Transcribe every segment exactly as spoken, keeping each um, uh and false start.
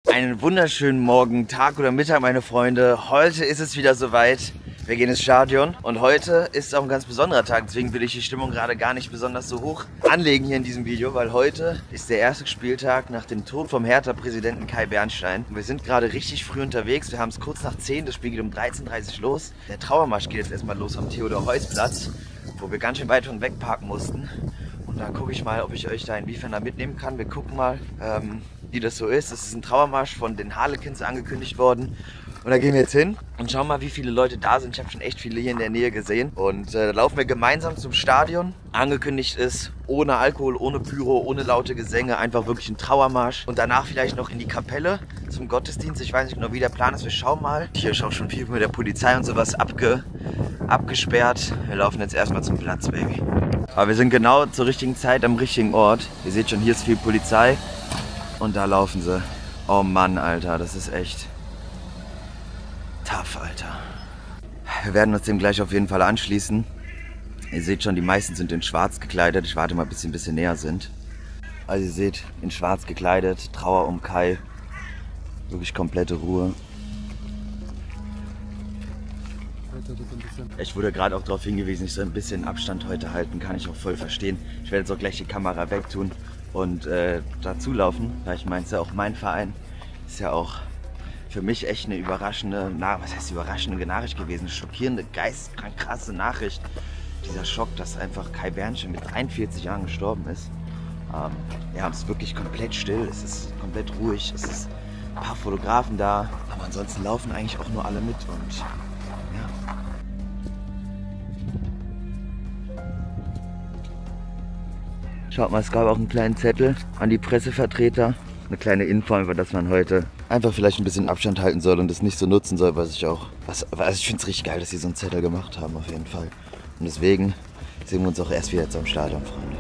Einen wunderschönen Morgen, Tag oder Mittag, meine Freunde. Heute ist es wieder soweit. Wir gehen ins Stadion und heute ist auch ein ganz besonderer Tag. Deswegen will ich die Stimmung gerade gar nicht besonders so hoch anlegen hier in diesem Video, weil heute ist der erste Spieltag nach dem Tod vom Hertha-Präsidenten Kai Bernstein. Und wir sind gerade richtig früh unterwegs. Wir haben es kurz nach zehn, das Spiel geht um dreizehn Uhr dreißig los. Der Trauermarsch geht jetzt erstmal los am Theodor-Heuss-Platz, wo wir ganz schön weit von weg parken mussten. Und da gucke ich mal, ob ich euch da inwiefern da mitnehmen kann. Wir gucken mal, ähm, wie das so ist. Es ist ein Trauermarsch von den Harlequins angekündigt worden. Und da gehen wir jetzt hin und schauen mal, wie viele Leute da sind. Ich habe schon echt viele hier in der Nähe gesehen. Und äh, da laufen wir gemeinsam zum Stadion. Angekündigt ist, ohne Alkohol, ohne Pyro, ohne laute Gesänge, einfach wirklich ein Trauermarsch. Und danach vielleicht noch in die Kapelle zum Gottesdienst. Ich weiß nicht genau, wie der Plan ist. Wir schauen mal. Hier ist auch schon viel mit der Polizei und sowas abge, abgesperrt. Wir laufen jetzt erstmal zum Platz, Baby. Aber wir sind genau zur richtigen Zeit am richtigen Ort. Ihr seht schon, hier ist viel Polizei. Und da laufen sie. Oh Mann, Alter, das ist echt tough, Alter. Wir werden uns dem gleich auf jeden Fall anschließen. Ihr seht schon, die meisten sind in schwarz gekleidet. Ich warte mal, bis sie ein bisschen näher sind. Also ihr seht, in schwarz gekleidet, Trauer um Kai. Wirklich komplette Ruhe. Ich wurde gerade auch darauf hingewiesen, ich soll ein bisschen Abstand heute halten, kann ich auch voll verstehen. Ich werde jetzt auch gleich die Kamera wegtun und äh, dazulaufen, weil ich meine, es ist ja auch mein Verein. Ist ja auch für mich echt eine überraschende, na, was heißt überraschende Nachricht gewesen, eine schockierende, geistkrank krasse Nachricht. Dieser Schock, dass einfach Kai Bernstein mit dreiundvierzig Jahren gestorben ist. Ähm, ja, es ist wirklich komplett still, es ist komplett ruhig, es ist ein paar Fotografen da, aber ansonsten laufen eigentlich auch nur alle mit und ja. Schaut mal, es gab auch einen kleinen Zettel an die Pressevertreter. Eine kleine Info, über das man heute einfach vielleicht ein bisschen Abstand halten soll und das nicht so nutzen soll, was ich auch, was, also ich finde es richtig geil, dass sie so einen Zettel gemacht haben, auf jeden Fall. Und deswegen sehen wir uns auch erst wieder jetzt am Stadion, Freunde.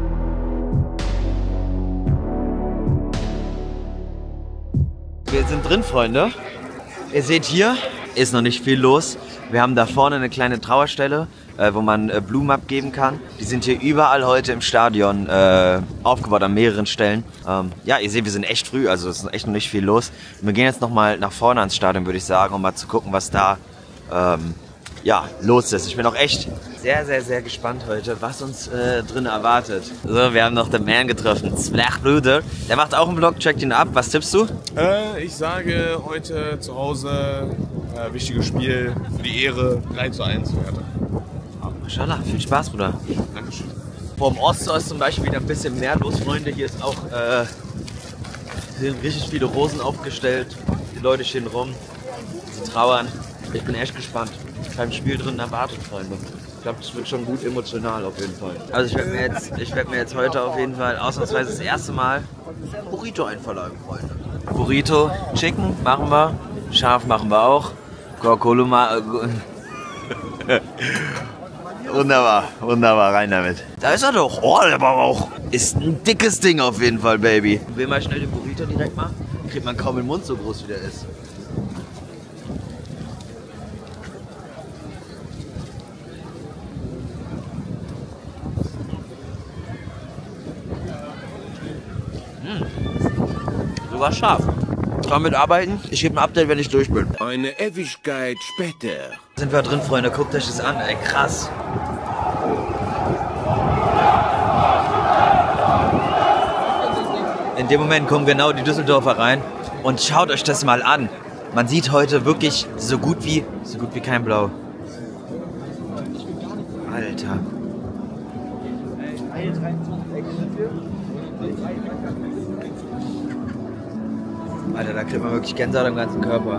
Wir sind drin, Freunde. Ihr seht, hier ist noch nicht viel los. Wir haben da vorne eine kleine Trauerstelle, äh, wo man äh, Blumen abgeben kann. Die sind hier überall heute im Stadion äh, aufgebaut, an mehreren Stellen. Ähm, ja, ihr seht, wir sind echt früh, also es ist echt noch nicht viel los. Und wir gehen jetzt nochmal nach vorne ans Stadion, würde ich sagen, um mal zu gucken, was da ähm, ja, los ist. Ich bin auch echt sehr, sehr, sehr gespannt heute, was uns äh, drin erwartet. So, wir haben noch den Man getroffen, Zwerchbruder. Der macht auch einen Vlog, checkt ihn ab. Was tippst du? Äh, ich sage heute zu Hause, äh, wichtiges Spiel für die Ehre, drei zu eins für Hertha. Maschallah, viel Spaß, Bruder. Dankeschön. Vor dem Osttor ist zum Beispiel wieder ein bisschen mehr los, Freunde. Hier ist auch, äh, sind richtig viele Rosen aufgestellt. Die Leute stehen rum, sie trauern. Ich bin echt gespannt. Beim Spiel drin erwartet, Freunde. Ich glaube, das wird schon gut emotional auf jeden Fall. Also ich werde mir jetzt, ich werde mir jetzt heute auf jeden Fall ausnahmsweise das erste Mal Burrito einverleiben, Freunde. Burrito, Chicken machen wir, Schaf machen wir auch, Coca-Cola mal. Wunderbar, wunderbar, rein damit. Da ist er doch. Oh, der war auch. Ist ein dickes Ding auf jeden Fall, Baby. Will mal schnell den Burrito direkt machen? Kriegt man kaum im Mund, so groß wie der ist. Sogar scharf. Ich kann mitarbeiten. Ich gebe ein Update, wenn ich durch bin. Eine Ewigkeit später. Sind wir drin, Freunde. Guckt euch das an. Ey, krass. In dem Moment kommen genau die Düsseldorfer rein. Und schaut euch das mal an. Man sieht heute wirklich so gut wie, so gut wie kein Blau. Alter. Alter, da kriegt man wirklich Gänsehaut am ganzen Körper.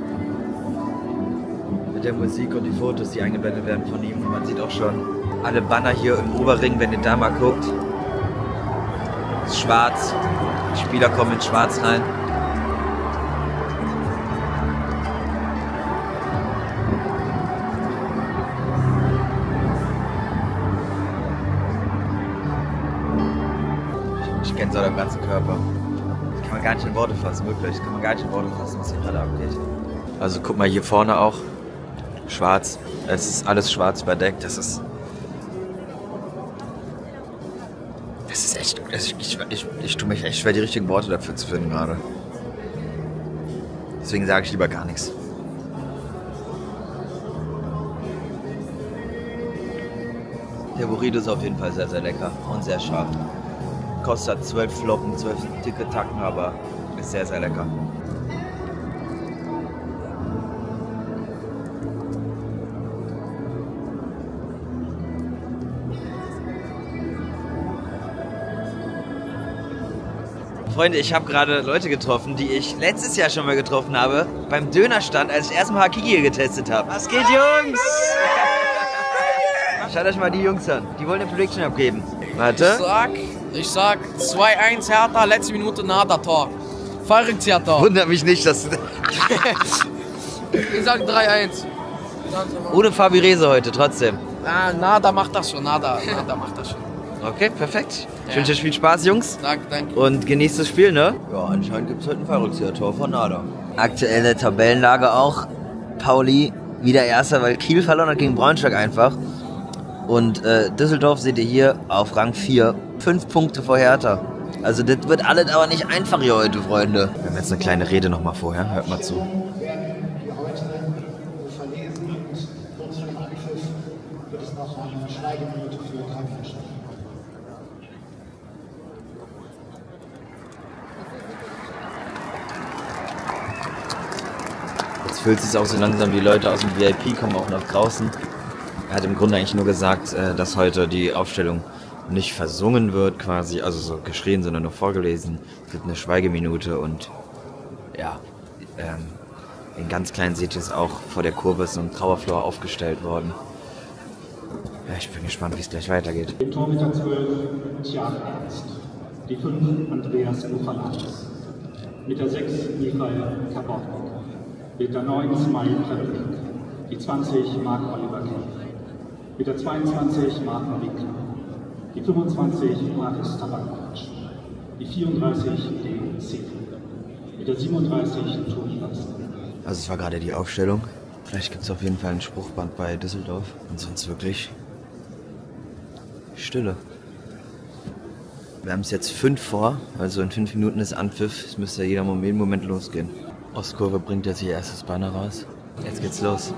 Mit der Musik und die Fotos, die eingeblendet werden von ihm. Und man sieht auch schon alle Banner hier im Oberring, wenn ihr da mal guckt. Ist schwarz. Die Spieler kommen in schwarz rein. Ich Gänsehaut am ganzen Körper. Kann man gar nicht in Worte fassen, wirklich. Kann man gar nicht in Worte fassen, was hier gerade abgeht. Also guck mal hier vorne auch. Schwarz. Es ist alles schwarz überdeckt. Das ist. Das ist echt. Ich, ich, ich, ich tue mich echt schwer, die richtigen Worte dafür zu finden gerade. Deswegen sage ich lieber gar nichts. Der Burrito ist auf jeden Fall sehr, sehr lecker und sehr scharf. Kostet zwölf Flocken, zwölf dicke Tacken, aber ist sehr, sehr lecker. Freunde, ich habe gerade Leute getroffen, die ich letztes Jahr schon mal getroffen habe, beim Dönerstand, als ich erstmal Hakiki getestet habe. Was geht, Jungs? Schaut euch mal die Jungs an. Die wollen eine Prediction abgeben. Warte. Ich sag, ich sag zwei eins Hertha, letzte Minute Nada Tor. Fallrückzieher-Tor. Wundert mich nicht, dass du... Ich sag drei eins. Ohne Fabi Rehse heute, trotzdem. Ah, Nada macht das schon, Nada, Nada macht das schon. Okay, perfekt. Ich Ja. wünsche euch viel Spaß, Jungs. Danke, danke. Und genießt das Spiel, ne? Ja, anscheinend gibt es heute ein Fallrückzieher-Tor von Nada. Aktuelle Tabellenlage auch. Pauli wieder Erster, weil Kiel verloren hat gegen Braunschweig einfach. Und äh, Düsseldorf seht ihr hier auf Rang vier. Fünf Punkte vor Hertha. Also das wird alles aber nicht einfach hier heute, Freunde. Wir haben jetzt eine kleine Rede nochmal vorher. Hört mal zu. Jetzt fühlt sich auch so langsam, die Leute aus dem V I P kommen auch nach draußen. Er hat im Grunde eigentlich nur gesagt, dass heute die Aufstellung nicht versungen wird quasi, also so geschrien, sondern nur vorgelesen. Es gibt eine Schweigeminute und ja, ähm, in ganz klein seht ihr es auch, vor der Kurve ist so ein Trauerflor aufgestellt worden. Ja, ich bin gespannt, wie es gleich weitergeht. Im Tor mit der zwölf Thiago Ernst, die fünf Andreas Buchalas, mit der sechs Michael Kabotnik, mit der neun Smile Preblik, die zwanzig Marc Oliver Kelch, mit der zweiundzwanzig Martin Winkler, die fünfundzwanzig Maris Tabakovic, die vierunddreißig D C, mit der siebenunddreißig Toni Lassen. Also es war gerade die Aufstellung. Vielleicht gibt es auf jeden Fall ein Spruchband bei Düsseldorf. Und sonst wirklich Stille. Wir haben es jetzt fünf vor, also in fünf Minuten ist Anpfiff. Es müsste ja jeder Moment, jeden Moment losgehen. Ostkurve bringt jetzt ihr erstes Banner raus. Jetzt geht's los.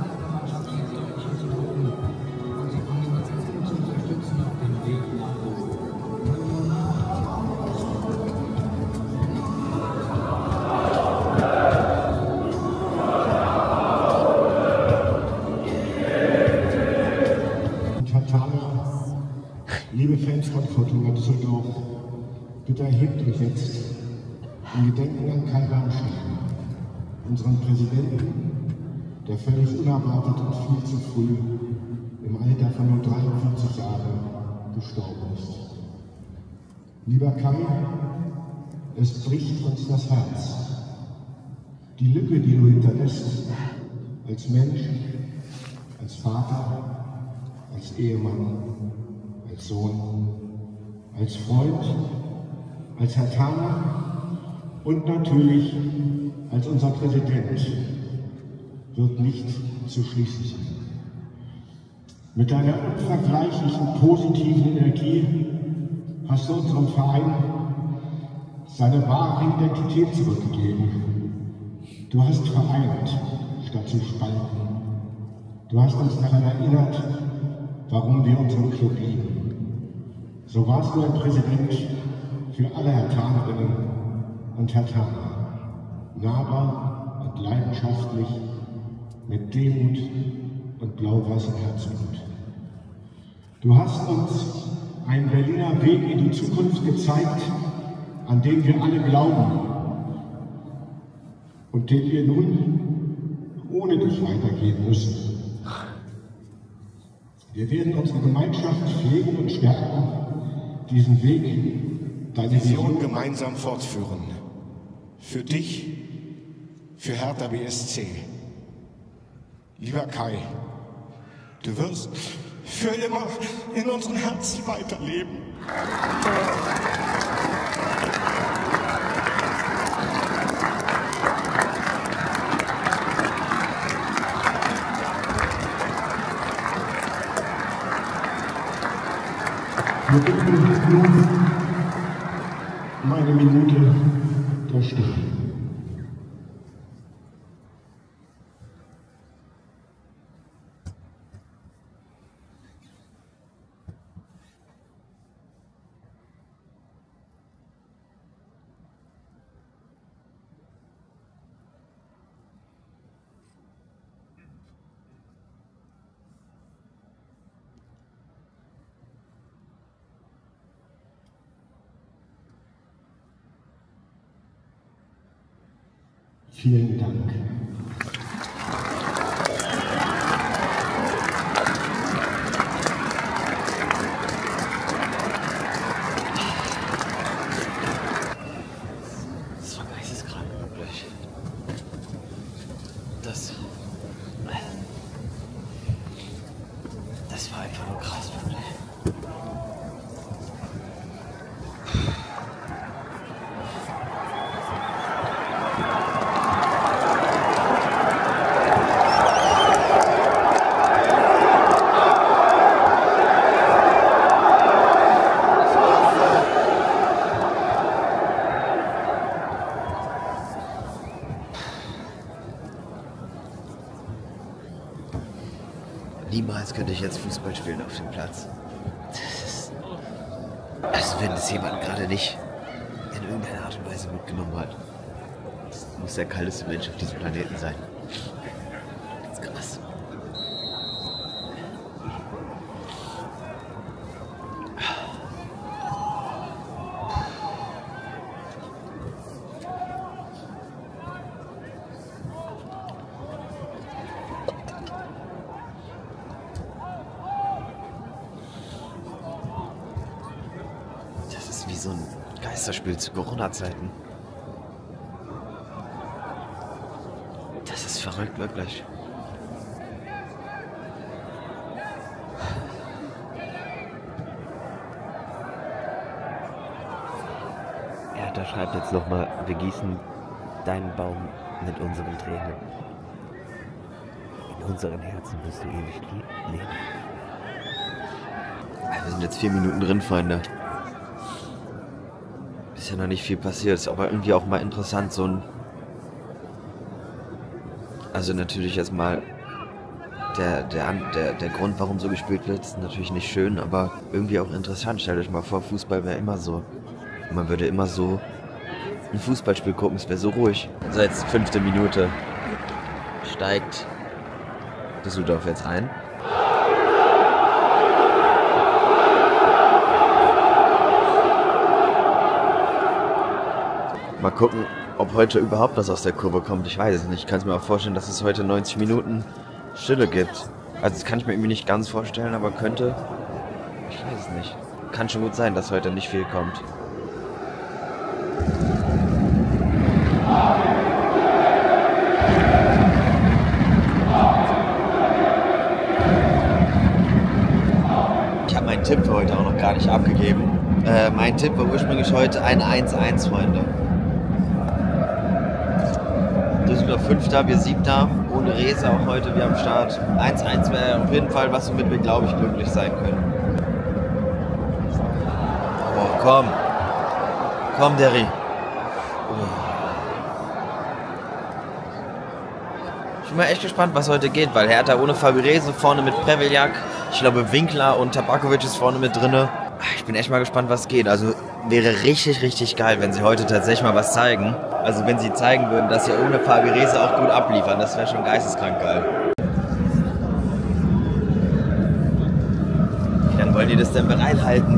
Liebe Fans von Fortuna Düsseldorf, bitte erhebt euch jetzt im Gedenken an Kai Bernstein, unseren Präsidenten, der völlig unerwartet und viel zu früh im Alter von nur dreiundvierzig Jahren gestorben ist. Lieber Kai, es bricht uns das Herz. Die Lücke, die du hinterlässt, als Mensch, als Vater, als Ehemann, als Sohn, als Freund, als Hertaner und natürlich als unser Präsident wird nicht zu schließen sein. Mit deiner unvergleichlichen positiven Energie hast du unserem Verein seine wahre Identität zurückgegeben. Du hast vereint, statt zu spalten. Du hast uns daran erinnert, warum wir unseren Club lieben. So warst du ein Präsident für alle Hertanerinnen und Hertaner. Nahbar und leidenschaftlich, mit Demut und blau-weißem Herzblut. Du hast uns einen Berliner Weg in die Zukunft gezeigt, an den wir alle glauben und den wir nun ohne dich weitergehen müssen. Wir werden unsere Gemeinschaft pflegen und stärken, diesen Weg, deine Vision gemeinsam fortführen. Für dich, für Hertha B S C. Lieber Kai, du wirst für immer in unseren Herzen weiterleben. Wir bitten nun um eine Minute der Stille. Vielen Dank. Das war geisteskrank, wirklich. Das... Das war einfach nur krass, wirklich. Niemals könnte ich jetzt Fußball spielen auf dem Platz. Das ist, also wenn das jemand gerade nicht in irgendeiner Art und Weise mitgenommen hat. Das muss der kalteste Mensch auf diesem Planeten sein. Das ist krass. Wie so ein Geisterspiel zu Corona-Zeiten. Das ist verrückt, wirklich. Ja, da schreibt jetzt nochmal, wir gießen deinen Baum mit unseren Tränen. In unseren Herzen wirst du ewig leben. Wir sind jetzt vier Minuten drin, Freunde. Ist ja noch nicht viel passiert, ist aber irgendwie auch mal interessant, so ein... Also natürlich erstmal der, der, der, der Grund, warum so gespielt wird, ist natürlich nicht schön, aber irgendwie auch interessant. Stellt euch mal vor, Fußball wäre immer so. Man würde immer so ein Fußballspiel gucken, es wäre so ruhig. So, jetzt fünfte Minute steigt Düsseldorf jetzt ein. Mal gucken, ob heute überhaupt was aus der Kurve kommt. Ich weiß es nicht. Ich kann es mir auch vorstellen, dass es heute neunzig Minuten Stille gibt. Also das kann ich mir irgendwie nicht ganz vorstellen, aber könnte... Ich weiß es nicht. Kann schon gut sein, dass heute nicht viel kommt. Ich habe meinen Tipp für heute auch noch gar nicht abgegeben. Äh, mein Tipp war ursprünglich heute ein eins eins, Freunde. Düsseldorf Fünfter, wir Siebter, ohne Rese auch heute wieder am Start. eins eins wäre auf jeden Fall was, womit wir, glaube ich, glücklich sein können. Oh, komm. Komm, Derry. Oh. Ich bin mal echt gespannt, was heute geht, weil Hertha ohne Fabirese vorne mit Preveljak. Ich glaube, Winkler und Tabakovic ist vorne mit drinne. Ich bin echt mal gespannt, was geht. Also wäre richtig, richtig geil, wenn sie heute tatsächlich mal was zeigen. Also wenn sie zeigen würden, dass sie ohne Fabirese auch gut abliefern. Das wäre schon geisteskrank geil. Wie lange wollen die das denn bereithalten?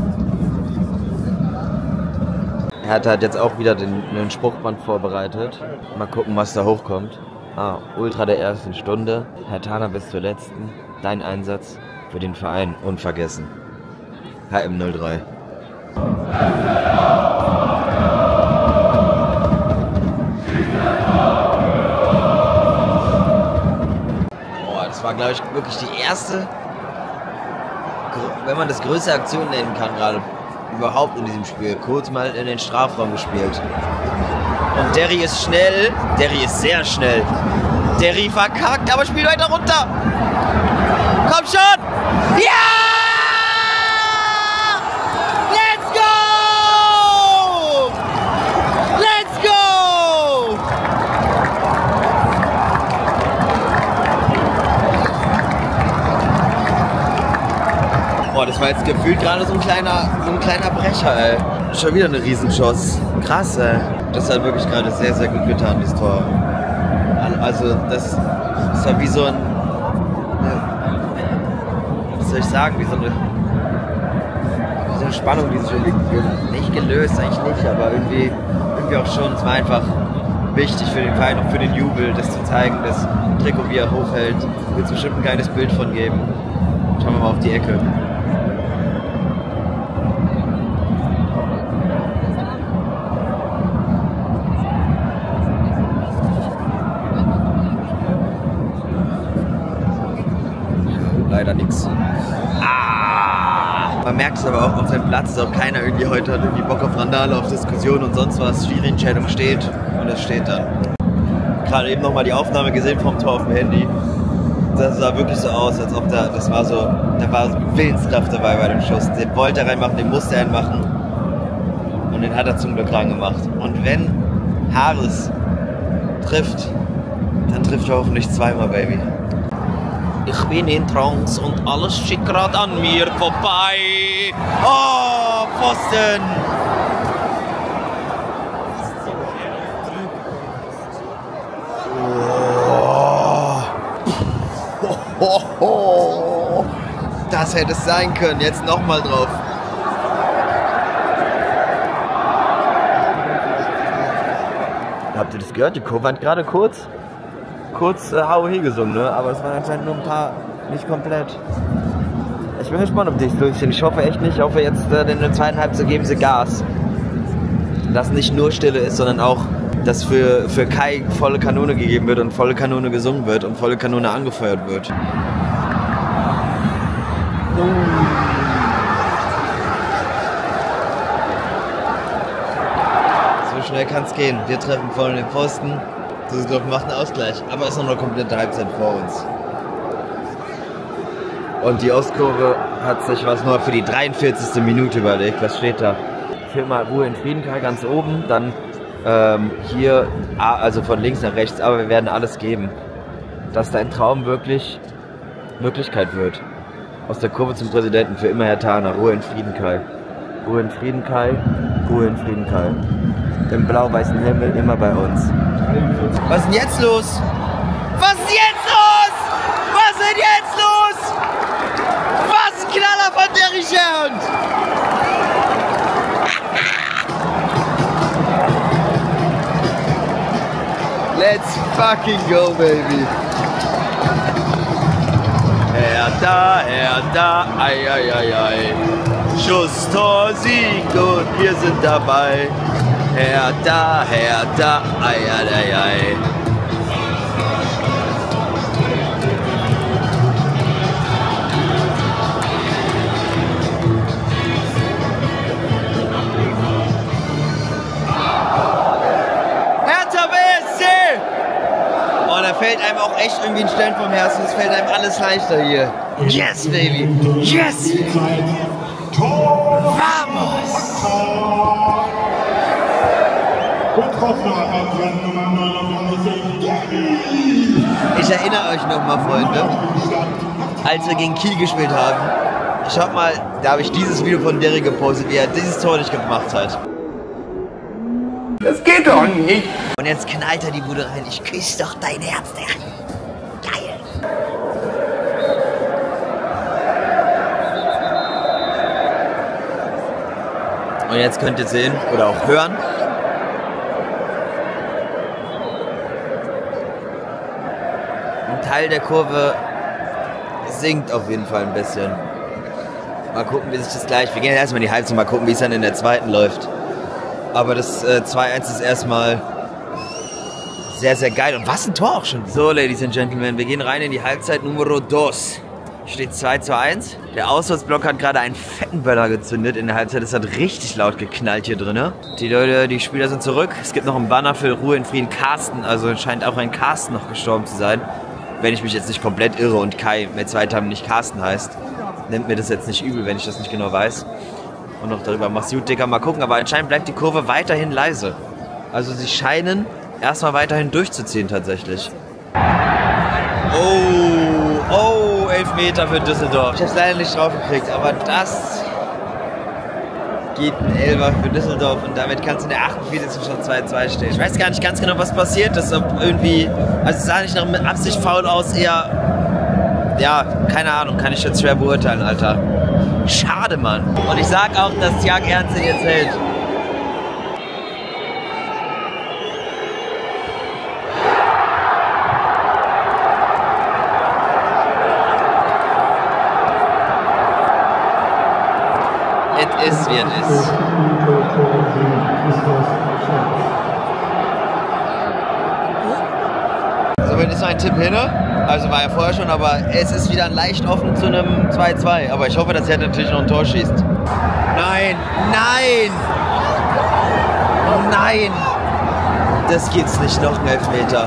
Hertha hat jetzt auch wieder den, den Spruchband vorbereitet. Mal gucken, was da hochkommt. Ah, Ultra der ersten Stunde. Herr Thaler bis zur letzten. Dein Einsatz für den Verein unvergessen. H M null drei. Boah, das war, glaube ich, wirklich die erste, wenn man das größte Aktion nennen kann, gerade überhaupt in diesem Spiel. Kurz mal in den Strafraum gespielt. Und Derry ist schnell. Derry ist sehr schnell. Derry verkackt, aber spielt weiter runter. Komm schon! Ja! Let's go! Let's go! Boah, das war jetzt gefühlt gerade so ein kleiner, so ein kleiner Brecher, ey. Schon wieder eine Riesenschuss. Krass, ey. Das hat wirklich gerade sehr, sehr gut getan, das Tor. Also, das, das war wie so ein... Was soll ich sagen? Wie so eine... Wie so eine Spannung, die sich irgendwie nicht gelöst, eigentlich nicht, aber irgendwie, irgendwie auch schon. Es war einfach wichtig für den Verein, auch für den Jubel, das zu zeigen, das Trikot, wie er hochhält. Wird es bestimmt ein geiles Bild von geben. Schauen wir mal auf die Ecke. Leider nichts. Ah! Man merkt es aber auch auf dem Platz, dass auch keiner irgendwie heute hat irgendwie Bock auf Randale, auf Diskussionen und sonst was. Schiri-Entscheidung steht und es steht dann. Gerade eben nochmal die Aufnahme gesehen vom Tor auf dem Handy. Das sah wirklich so aus, als ob da, das war so, da war so Willenskraft dabei bei dem Schuss. Den wollte er reinmachen, den musste er reinmachen. Und den hat er zum Glück reingemacht. Und wenn Haris trifft, dann trifft er hoffentlich zweimal, Baby. Ich bin in Trance und alles schickt gerade an mir vorbei. Oh, Pfosten! Oh. Oh, oh. Das hätte es sein können. Jetzt nochmal drauf. Habt ihr das gehört? Die Kurve hat gerade kurz kurz äh, Hau he gesungen, ne? Aber es waren anscheinend nur ein paar, nicht komplett. Ich bin gespannt, ob die es durchziehen. Ich hoffe echt nicht. Ich hoffe jetzt, äh, in der zweiten Halbzeit geben sie Gas. Dass nicht nur Stille ist, sondern auch, dass für, für Kai volle Kanone gegeben wird und volle Kanone gesungen wird und volle Kanone angefeuert wird. So schnell kann es gehen. Wir treffen voll den Pfosten. Düsseldorf macht einen Ausgleich, aber es ist noch eine komplette Halbzeit vor uns. Und die Ostkurve hat sich was nur für die dreiundvierzigste Minute überlegt. Was steht da? Hier mal Ruhe in Friedenthal ganz oben, dann ähm, hier, also von links nach rechts, aber wir werden alles geben, dass dein Traum wirklich Wirklichkeit wird. Aus der Kurve zum Präsidenten für immer Herr Thaner. Ruhe in Friedenthal. Ruhe in Friedenthal, Ruhe in Friedenthal. Im blau-weißen Himmel immer bei uns. Was ist denn jetzt los? Was ist jetzt los? Was ist denn jetzt los? Was Knaller von der Richard? Let's fucking go, baby. Hertha, Hertha, ei, ei, ei, ei. Schuss, Tor, Sieg und wir sind dabei. Hertha, Hertha, ei, ei, ei, ei. Hertha B S C! Oh, da fällt einem auch echt irgendwie ein Stein vom Herzen. Es fällt einem alles leichter hier. Yes, baby! Yes! Vamos! Ich erinnere euch nochmal, Freunde, als wir gegen Kiel gespielt haben. Schaut mal, da habe ich dieses Video von Derry gepostet, wie er dieses Tor nicht gemacht hat. Das geht doch nicht. Und jetzt knallt er die Bude rein. Ich küsse doch dein Herz, Derry. Geil. Und jetzt könnt ihr sehen oder auch hören. Teil der Kurve sinkt auf jeden Fall ein bisschen. Mal gucken, wie sich das gleich... Wir gehen erstmal in die Halbzeit, mal gucken, wie es dann in der zweiten läuft. Aber das äh, zwei eins ist erstmal sehr, sehr geil. Und was ein Tor auch schon. So, Ladies and Gentlemen, wir gehen rein in die Halbzeit Numero dos. Steht zwei zu eins. Der Auswärtsblock hat gerade einen fetten Böller gezündet in der Halbzeit. Es hat richtig laut geknallt hier drin. Die Leute, die Spieler sind zurück. Es gibt noch einen Banner für Ruhe in Frieden Carsten. Also scheint auch ein Carsten noch gestorben zu sein. Wenn ich mich jetzt nicht komplett irre und Kai mit zwei Tagen nicht Carsten heißt, nimmt mir das jetzt nicht übel, wenn ich das nicht genau weiß. Und noch darüber mach's gut, Dicker, mal gucken. Aber anscheinend bleibt die Kurve weiterhin leise. Also sie scheinen erstmal weiterhin durchzuziehen tatsächlich. Oh, oh, Elfmeter für Düsseldorf. Ich hab's leider nicht drauf gekriegt, aber das geht ein Elfer für Düsseldorf und damit kann es in der achtundvierzigsten schon zwei zwei stehen. Ich weiß gar nicht ganz genau, was passiert ist, ob irgendwie, also es sah nicht nach mit Absicht faul aus, eher, ja, keine Ahnung, kann ich jetzt schwer beurteilen, Alter. Schade, Mann. Und ich sag auch, dass Tjag Ernst ihn jetzt hält. ist, wie es ist. Somit ist mein Tipp hin. Also war er vorher schon, aber es ist wieder leicht offen zu einem zwei zwei. Aber ich hoffe, dass er natürlich noch ein Tor schießt. Nein, nein! Nein! Das gibt's nicht, noch ein Elfmeter.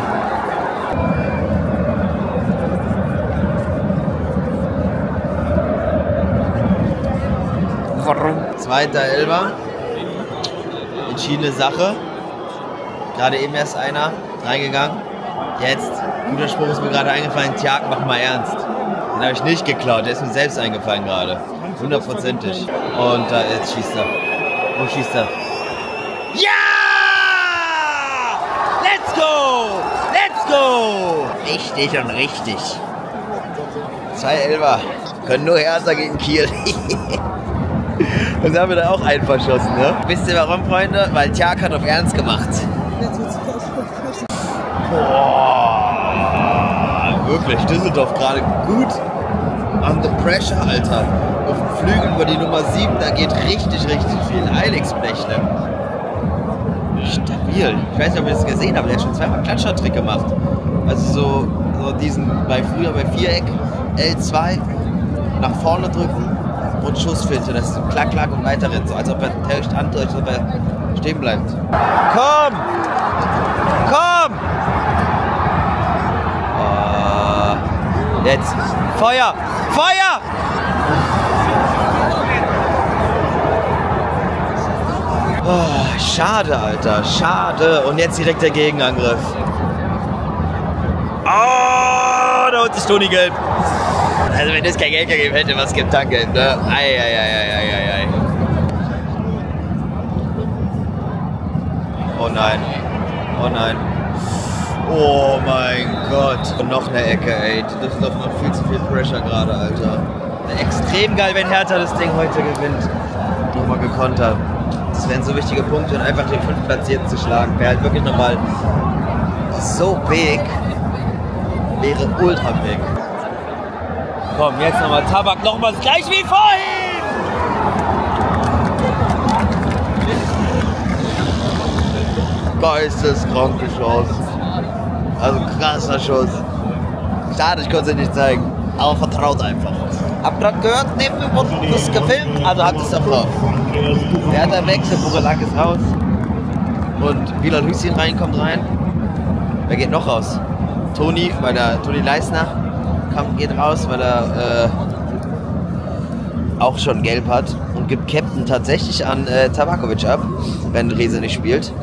Warum? Zweiter Elfer. Entschiedene Sache. Gerade eben erst einer reingegangen. Jetzt, guter Spruch ist mir gerade eingefallen, Tjag, mach mal ernst. Den habe ich nicht geklaut, der ist mir selbst eingefallen gerade. Hundertprozentig. Und da äh, jetzt schießt er. Wo schießt er? Ja! Let's go! Let's go! Richtig und richtig. Zwei Elfer. Können nur Hertha gegen Kiel. Und da haben wir da auch einen verschossen, ne? Wisst ihr warum, Freunde? Weil Tjag hat auf Ernst gemacht. Boah, wirklich, Düsseldorf gerade gut under pressure, Alter. Auf dem Flügel über die Nummer sieben, da geht richtig, richtig viel. Eiligsplechle. Stabil. Ich weiß nicht, ob ihr das gesehen habt, der hat schon zweimal Klatschertrick gemacht. Also so, so diesen, bei früher bei Viereck, L zwei, nach vorne drücken und Schussfilter, das ist so klack, klack und weiter rennt. So als ob er täuscht andrückt, als ob er stehen bleibt. Komm! Komm! Oh, jetzt. Feuer! Feuer! Oh, schade, Alter. Schade. Und jetzt direkt der Gegenangriff. Oh, da holt sich Toni gelb. Also wenn es kein Geld gegeben hätte, was gibt danke. Ne? Ei, ei, ei, ei, ei, ei. Oh nein. Oh nein. Oh mein Gott. Und noch eine Ecke, ey. Das ist doch noch viel zu viel Pressure gerade, Alter. Extrem geil, wenn Hertha das Ding heute gewinnt. Nochmal gekontert. Das wären so wichtige Punkte und einfach den Fünftplatzierten zu schlagen. Wäre halt wirklich nochmal so big. Wäre ultra big. Komm, jetzt nochmal Tabak, nochmal gleich wie vorhin! Geisteskranke Chance. Also krasser Schuss. Schade, ich konnte es nicht zeigen. Aber vertraut einfach. Hab grad gehört, neben dem wurde das gefilmt, also hat es da drauf. Der hat einen Wechsel, Burelak ist raus. Und Bilal Hüsschen rein, kommt rein. Wer geht noch raus? Toni, weil der Toni Leisner kommt, geht raus, weil er äh, auch schon gelb hat. Und gibt Captain tatsächlich an äh, Tabakovic ab, wenn Rese nicht spielt.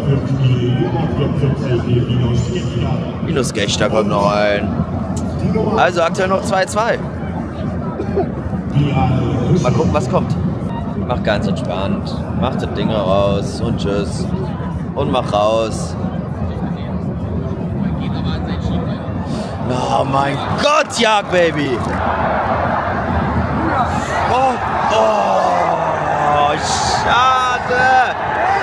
Minus Gechter kommt noch ein. Also aktuell noch zwei zwei. Mal gucken, was kommt. Mach ganz entspannt. Mach das Ding raus und tschüss. Und mach raus. Oh mein Gott, Jagd, Baby! Oh, oh, schade!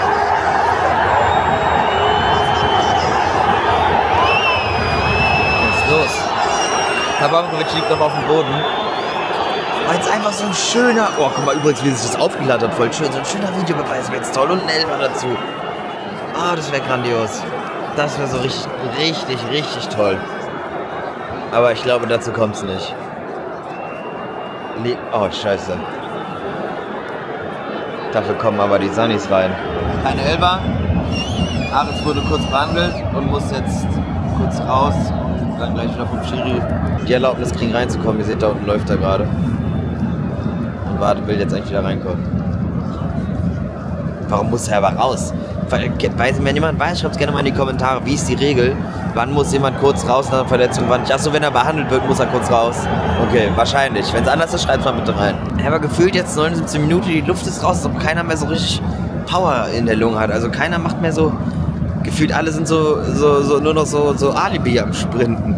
Was ist los? Tabakovic liegt noch auf dem Boden. War jetzt einfach so ein schöner... Oh, guck mal, übrigens, wie sich das aufgeladen hat, voll schön. So ein schöner Videobeweis wäre jetzt toll und ein Elfer dazu. Ah, oh, das wäre grandios. Das wäre so richtig, richtig, richtig toll. Aber ich glaube, dazu kommt es nicht. Oh, scheiße. Dafür kommen aber die Sunnis rein. Keine Elfer. Aritz wurde kurz behandelt und muss jetzt kurz raus und dann gleich wieder vom Schiri die Erlaubnis kriegen reinzukommen. Ihr seht, da unten läuft er gerade. Und wartet, will jetzt eigentlich wieder reinkommen. Warum muss er aber raus? Weiß, wenn jemand weiß, schreibt es gerne mal in die Kommentare. Wie ist die Regel? Wann muss jemand kurz raus nach einer Verletzung? Wann nicht? Achso, wenn er behandelt wird, muss er kurz raus. Okay, wahrscheinlich. Wenn es anders ist, schreibt es mal bitte rein. Aber gefühlt jetzt neunundsiebzig Minuten, die Luft ist raus, als ob keiner mehr so richtig Power in der Lunge hat. Also keiner macht mehr so... Gefühlt alle sind so, so, so nur noch so, so Alibi am Sprinten.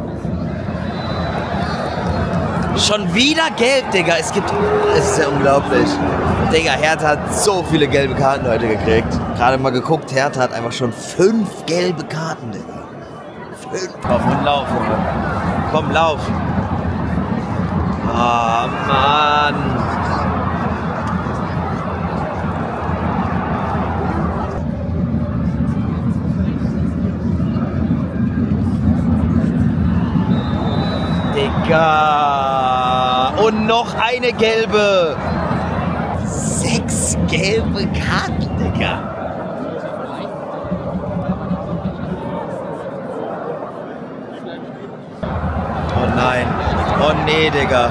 Schon wieder gelb, Digga. Es gibt... Es ist ja unglaublich. Digga, Hertha hat so viele gelbe Karten heute gekriegt. Gerade mal geguckt, Hertha hat einfach schon fünf gelbe Karten, Digga. Fünf. Komm und lauf, Junge. Komm, lauf. Ah, oh, Mann. Digga. Und noch eine gelbe. Sechs gelbe Karten, Digga. Oh nein. Oh nee, Digga.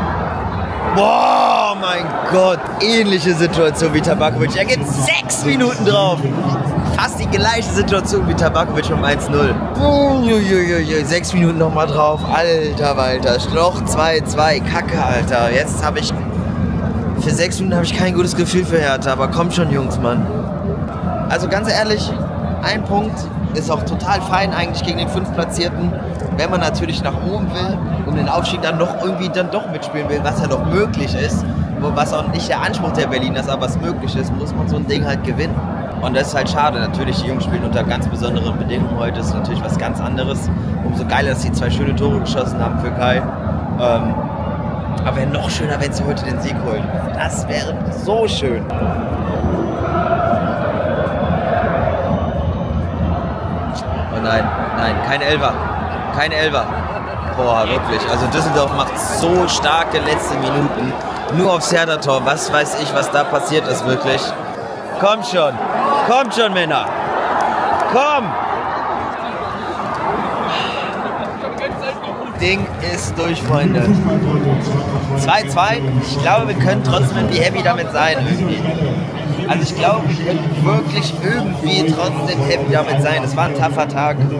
Boah, mein Gott. Ähnliche Situation wie Tabakovic. Er geht sechs Minuten drauf. Fast die gleiche Situation wie Tabakovic um eins null. Uiuiui, sechs Minuten nochmal drauf. Alter Walter. Noch zwei zwei. Kacke, Alter. Jetzt habe ich... Für sechs Minuten habe ich kein gutes Gefühl für Hertha. Aber kommt schon, Jungs, Mann. Also ganz ehrlich, ein Punkt ist auch total fein eigentlich gegen den Fünftplatzierten. Wenn man natürlich nach oben will und den Aufstieg dann noch irgendwie dann doch mitspielen will, was ja noch möglich ist, was auch nicht der Anspruch der Berliner ist, aber was möglich ist, muss man so ein Ding halt gewinnen. Und das ist halt schade. Natürlich, die Jungs spielen unter ganz besonderen Bedingungen heute. Das ist natürlich was ganz anderes. Umso geiler, dass sie zwei schöne Tore geschossen haben für Kai. Ähm, aber wäre noch schöner, wenn sie heute den Sieg holen. Das wäre so schön. Oh nein, nein, kein Elfer. Kein Elfer. Boah, wirklich. Also Düsseldorf macht so starke letzte Minuten. Nur aufs Hertha-Tor. Was weiß ich, was da passiert ist, wirklich. Kommt schon. Kommt schon, Männer. Komm. Ding ist durch, Freunde. zwei zwei. Ich glaube, wir können trotzdem irgendwie happy damit sein. Irgendwie. Also ich glaube, wir können wirklich irgendwie trotzdem happy damit sein. Es war ein tougher Tag. Und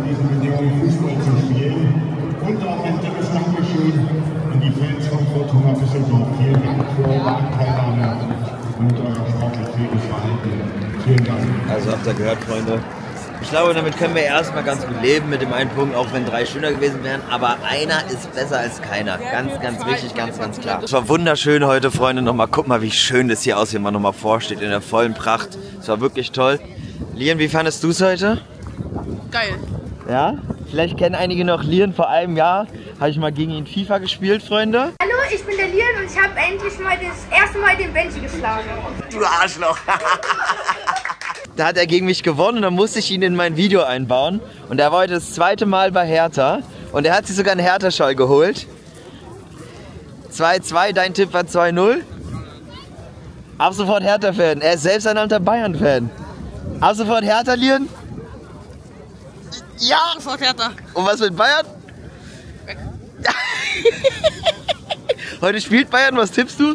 auch ein dickes Dankeschön an die Fans von Fortuna Düsseldorf. Vielen Dank für eure Anteilnahme und euer sportlich fähiges Verhalten. Vielen Dank. Also habt ihr gehört, Freunde. Ich glaube, damit können wir erstmal ganz gut leben mit dem einen Punkt, auch wenn drei schöner gewesen wären. Aber einer ist besser als keiner. Ganz, ganz wichtig, ganz, ganz klar. Es war wunderschön heute, Freunde. Nochmal, guck mal, wie schön das hier aussieht, wenn man nochmal vorsteht in der vollen Pracht. Es war wirklich toll. Lian, wie fandest du es heute? Geil. Ja? Vielleicht kennen einige noch Lian. Vor einem Jahr habe ich mal gegen ihn FIFA gespielt, Freunde. Hallo, ich bin der Lian und ich habe endlich mal das erste Mal den Benji geschlagen. Du Arschloch! Da hat er gegen mich gewonnen und dann musste ich ihn in mein Video einbauen. Und er war heute das zweite Mal bei Hertha. Und er hat sich sogar einen Hertha-Schal geholt. zwei zwei, dein Tipp war zwei null. Ab sofort Hertha-Fan. Er ist selbst ein alter Bayern-Fan. Ab sofort Hertha, Lian? Ja! Sofort Hertha. Und was mit Bayern? Heute spielt Bayern, was tippst du?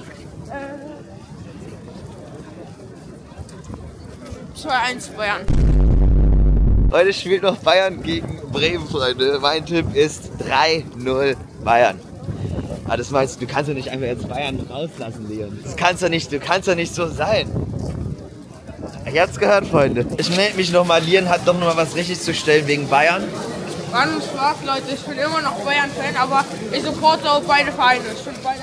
zwei eins Bayern. Heute spielt noch Bayern gegen Bremen, Freunde. Mein Tipp ist drei null Bayern. Ah, das meinst du, du kannst ja nicht einfach jetzt Bayern rauslassen, Leon. Das kannst ja nicht, du kannst ja nicht so sein. Ich hab's gehört, Freunde. Ich melde mich nochmal. Lian hat doch nochmal was richtig zu stellen wegen Bayern. Ganz Spaß, Leute. Ich bin immer noch Bayern-Fan, aber ich supporte auch beide Vereine. Ich finde beide.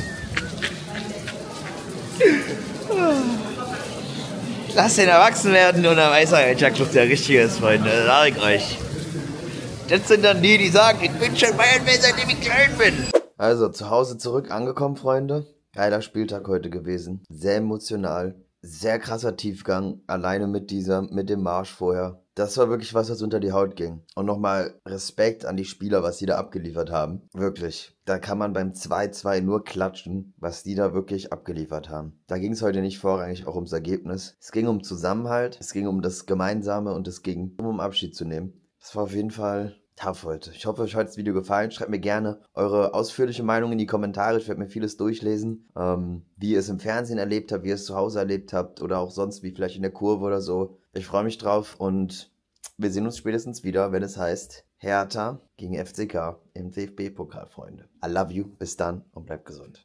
Lass den erwachsen werden und dann weiß er, welcher Club der richtige ist, Freunde. Das sag ich euch. Das sind dann die, die sagen, ich bin schon Bayern-Fan, seitdem ich klein bin. Also, zu Hause zurück angekommen, Freunde. Geiler Spieltag heute gewesen. Sehr emotional. Sehr krasser Tiefgang. Alleine mit dieser, mit dem Marsch vorher. Das war wirklich was, was unter die Haut ging. Und nochmal Respekt an die Spieler, was die da abgeliefert haben. Wirklich. Da kann man beim zwei zwei nur klatschen, was die da wirklich abgeliefert haben. Da ging es heute nicht vorrangig auch ums Ergebnis. Es ging um Zusammenhalt, es ging um das Gemeinsame und es ging um Abschied zu nehmen. Das war auf jeden Fall tough heute. Ich hoffe, euch hat das Video gefallen. Schreibt mir gerne eure ausführliche Meinung in die Kommentare. Ich werde mir vieles durchlesen. Ähm, wie ihr es im Fernsehen erlebt habt, wie ihr es zu Hause erlebt habt oder auch sonst wie vielleicht in der Kurve oder so. Ich freue mich drauf und wir sehen uns spätestens wieder, wenn es heißt Hertha gegen F C K im D F B-Pokal, Freunde. I love you. Bis dann und bleibt gesund.